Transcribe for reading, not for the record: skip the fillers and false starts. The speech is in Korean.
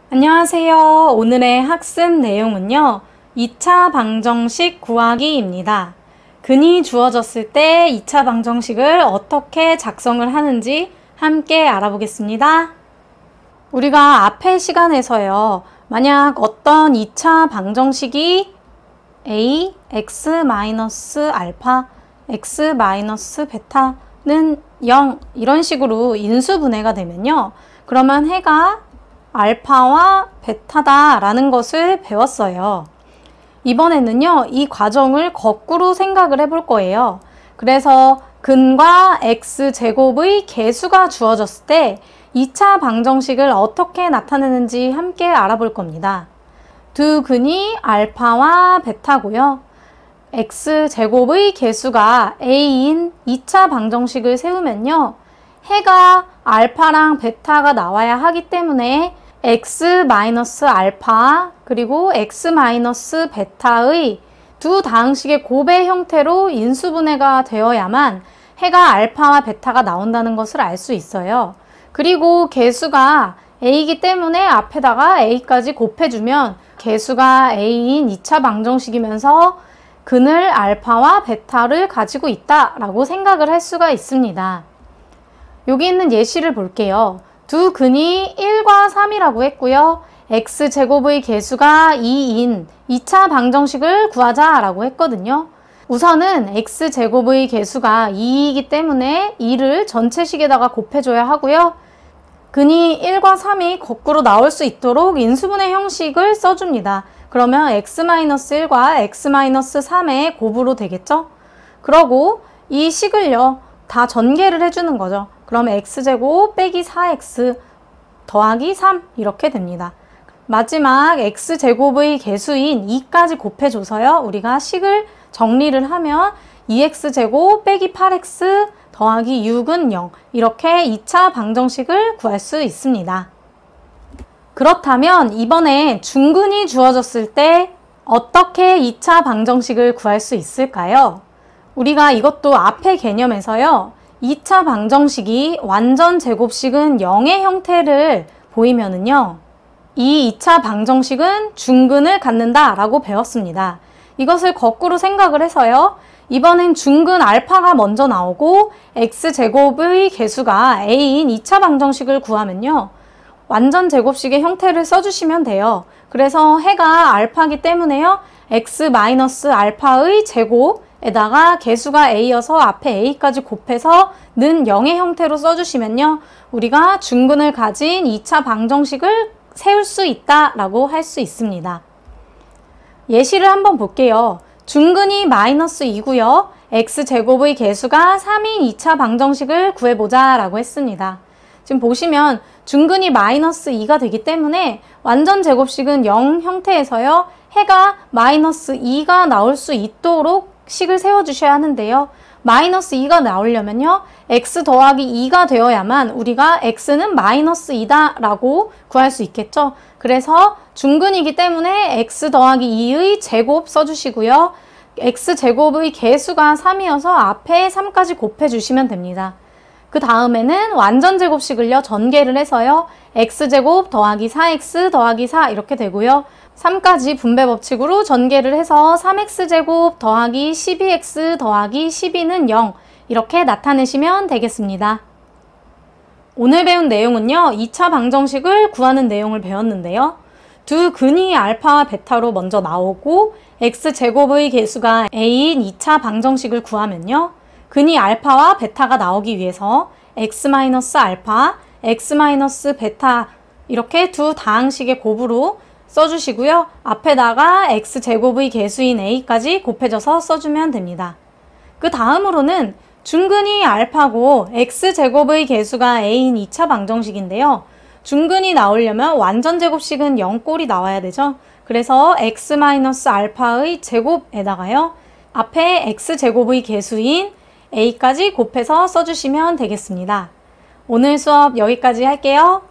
안녕하세요. 오늘의 학습 내용은요. 2차 방정식 구하기입니다. 근이 주어졌을 때 2차 방정식을 어떻게 작성을 하는지 함께 알아보겠습니다. 우리가 앞의 시간에서요. 만약 어떤 2차 방정식이 a, x-알파, x-베타는 0 이런 식으로 인수분해가 되면요. 그러면 해가 알파와 베타다 라는 것을 배웠어요. 이번에는요, 이 과정을 거꾸로 생각을 해볼 거예요. 그래서 근과 x제곱의 개수가 주어졌을 때 2차 방정식을 어떻게 나타내는지 함께 알아볼 겁니다. 두 근이 알파와 베타고요. x제곱의 개수가 a인 2차 방정식을 세우면요. 해가 알파랑 베타가 나와야 하기 때문에 x-알파 그리고 x-베타의 두 다항식의 곱의 형태로 인수분해가 되어야만 해가 알파와 베타가 나온다는 것을 알 수 있어요. 그리고 개수가 a이기 때문에 앞에다가 a까지 곱해주면 개수가 a인 2차 방정식이면서 근을 알파와 베타를 가지고 있다라고 생각을 할 수가 있습니다. 여기 있는 예시를 볼게요. 두 근이 1과 3이라고 했고요. x제곱의 개수가 2인 2차 방정식을 구하자라고 했거든요. 우선은 x제곱의 개수가 2이기 때문에 2를 전체식에다가 곱해줘야 하고요. 근이 1과 3이 거꾸로 나올 수 있도록 인수분해 형식을 써줍니다. 그러면 x-1과 x-3의 곱으로 되겠죠? 그러고 이 식을요. 다 전개를 해주는 거죠. 그럼 x제곱 빼기 4x 더하기 3 이렇게 됩니다. 마지막 x제곱의 개수인 2까지 곱해줘서요. 우리가 식을 정리를 하면 2x제곱 빼기 8x 더하기 6은 0 이렇게 2차 방정식을 구할 수 있습니다. 그렇다면 이번에 중근이 주어졌을 때 어떻게 2차 방정식을 구할 수 있을까요? 우리가 이것도 앞의 개념에서요. 2차 방정식이 완전 제곱식은 0의 형태를 보이면은요. 이 2차 방정식은 중근을 갖는다 라고 배웠습니다. 이것을 거꾸로 생각을 해서요. 이번엔 중근 알파가 먼저 나오고 x제곱의 개수가 a인 2차 방정식을 구하면요. 완전 제곱식의 형태를 써주시면 돼요. 그래서 해가 알파이기 때문에요. x-알파의 제곱 에다가 개수가 a여서 앞에 a까지 곱해서 는 0의 형태로 써주시면요. 우리가 중근을 가진 2차 방정식을 세울 수 있다라고 할 수 있습니다. 예시를 한번 볼게요. 중근이 -2고요. x제곱의 개수가 3인 2차 방정식을 구해보자 라고 했습니다. 지금 보시면 중근이 -2가 되기 때문에 완전 제곱식은 0 형태에서요. 해가 -2가 나올 수 있도록 식을 세워주셔야 하는데요. -2가 나오려면요. x 더하기 2가 되어야만 우리가 x는 -2다 라고 구할 수 있겠죠. 그래서 중근이기 때문에 x 더하기 2의 제곱 써주시고요. x제곱의 개수가 3이어서 앞에 3까지 곱해주시면 됩니다. 그 다음에는 완전 제곱식을요. 전개를 해서요. x제곱 더하기 4x 더하기 4 이렇게 되고요. 3까지 분배 법칙으로 전개를 해서 3x제곱 더하기 12x 더하기 12는 0 이렇게 나타내시면 되겠습니다. 오늘 배운 내용은요. 2차 방정식을 구하는 내용을 배웠는데요. 두 근이 알파와 베타로 먼저 나오고 x제곱의 개수가 a인 2차 방정식을 구하면요. 근이 알파와 베타가 나오기 위해서 x-알파, x-베타 이렇게 두 다항식의 곱으로 써주시고요. 앞에다가 x제곱의 개수인 a까지 곱해져서 써주면 됩니다. 그 다음으로는 중근이 알파고 x제곱의 개수가 a인 2차 방정식인데요. 중근이 나오려면 완전 제곱식은 0꼴이 나와야 되죠. 그래서 x-알파의 제곱에다가요. 앞에 x제곱의 개수인 a까지 곱해서 써주시면 되겠습니다. 오늘 수업 여기까지 할게요.